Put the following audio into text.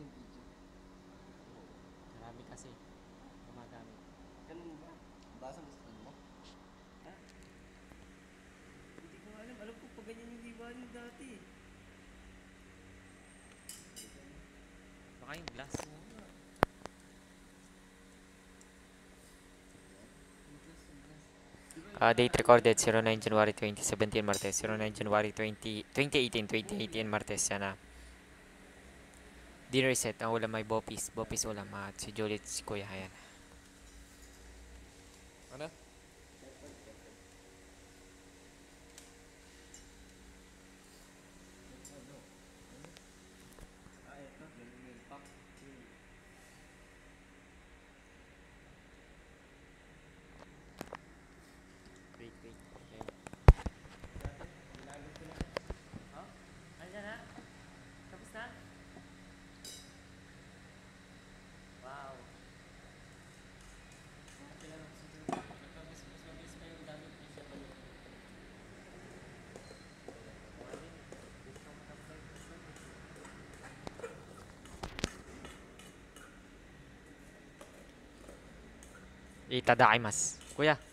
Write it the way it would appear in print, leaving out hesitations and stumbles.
Marami kasi gumagamit. Ganun ba? Basa gusto mo? Ha? Hindi ko alam. Alam ko pag ganyan yung liba niyo dati. Baka yung glass. Date recorded 09 January 2017 Martes, 09 January 2018 Martes. Yan na. Dinner set. Ang ulam ay Bopis. Bopis ulam. At si Juliet, si Kuya. Ayan. Ano? Ah, ito. Ganun yung pack. Wait. Okay. Dati, nilalog ko na. Oh? Andyan na? Tapos na? Wow. Itadakimasu. Kuya.